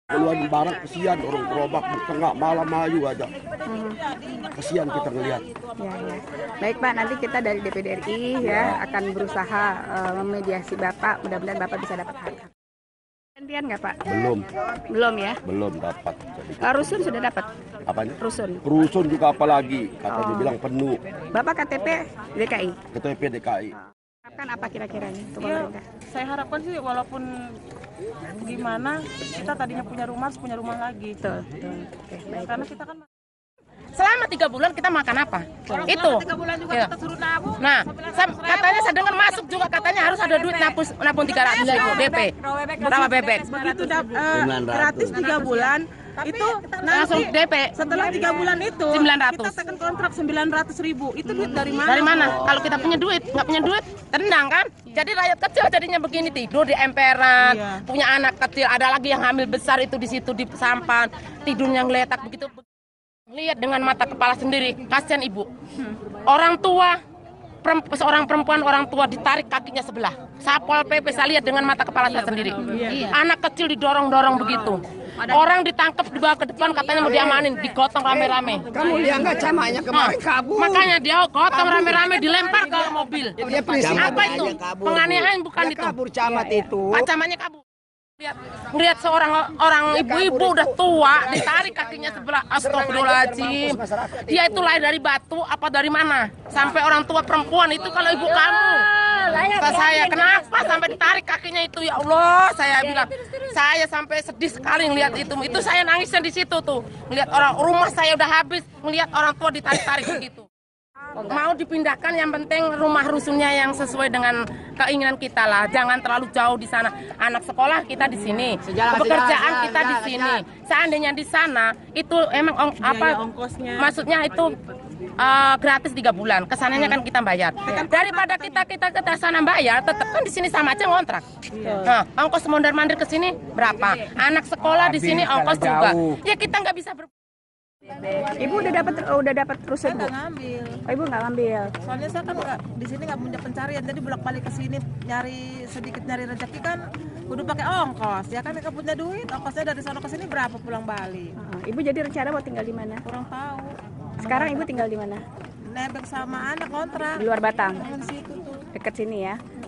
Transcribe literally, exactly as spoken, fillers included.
Keluarin barang kesian, orang gerobak di tengah malam ayu aja. Hmm. Kesian kita ngelihat. Ya, ya. Baik Pak, nanti kita dari D P D R I ya, ya akan berusaha uh, memediasi Bapak. Mudah-mudahan Bapak bisa dapat hak. Gantian nggak Pak? Belum. Belum ya? Belum dapat. Uh, rusun sudah dapat? Apanya? Rusun. Rusun juga apalagi, katanya oh. bilang penuh. Bapak K T P D K I? K T P D K I. Oh. Harapkan apa kira-kira nih untuk ya, pemerintah? Saya harapkan sih walaupun gimana kita tadinya punya rumah harus punya rumah lagi. Betul, betul. Oke, baik. Karena kita kan selama tiga bulan kita makan apa? Orang itu. Tiga bulan juga ya. Kita suruh nabung. Nah, katanya saya dengar masuk juga katanya harus ada duit nabung nabung tiga ratus ribu D P. Rawa bebek. Begitu uh, gratis tiga bulan. Itu langsung D P. Setelah tiga bulan itu sembilan ratus. Kita tekan kontrak sembilan ratus ribu. Itu duit dari mana? Dari mana? Kalau kita punya duit, nggak punya duit, tenang kan? Jadi rakyat kecil jadinya begini, tidur di emperan, iya. Punya anak kecil, ada lagi yang hamil besar itu di situ di sampan, tidurnya ngeletak begitu. Lihat dengan mata kepala sendiri, kasihan ibu. Hmm. Orang tua, perempu, seorang perempuan orang tua ditarik kakinya sebelah. Sapol P P saya lihat dengan mata kepala saya sendiri. Iya. Anak kecil didorong-dorong begitu. Orang ditangkap dibawa ke depan katanya mau diamanin, digotong rame-rame. Kamu lihat nggak camanya kemarin kabur? Makanya dia gotong rame-rame dilempar ke mobil. Apa itu? Penganiayaan bukan itu? Kabur camat itu. Pak camatnya kabur. Lihat, ngelihat seorang orang ibu-ibu udah tua ditarik kakinya sebelah. Astagfirullahaladzim. Dia itu lahir dari batu apa dari mana? Sampai orang tua perempuan itu kalau ibu kamu. Kata saya, kenapa sampai ditarik kakinya itu? Ya Allah, saya bilang, saya sampai sedih sekali ngelihat itu. Itu saya nangisnya di situ tuh. Ngelihat orang rumah saya udah habis, ngelihat orang tua ditarik-tarik begitu. Mau dipindahkan, yang penting rumah rusunnya yang sesuai dengan keinginan kita lah. Jangan terlalu jauh di sana. Anak sekolah kita di sini, pekerjaan kita di sini. Seandainya di sana itu emang ong, apa? Maksudnya itu uh, gratis tiga bulan. Kesananya kan kita bayar. Daripada kita kita ke sana bayar, tetap kan di sini sama aja ngontrak. Nah, ongkos mondar-mandir ke sini berapa? Anak sekolah di sini ongkos juga. Ya kita nggak bisa ber Ibu udah dapat udah dapat rusun Bu? Ngambil. Oh, Ibu nggak ngambil. Soalnya saya kan nggak di sini nggak punya pencarian, jadi bolak-balik ke sini nyari sedikit nyari rezeki kan kudu pakai ongkos. Ya kan nggak punya duit, ongkosnya dari sana ke sini berapa pulang balik. Uh, Ibu jadi rencana mau tinggal di mana? Kurang tahu. Sekarang Ibu tinggal di mana? Nebeng sama anak kontrak. Di luar Batang. Di situ tuh. Dekat sini ya.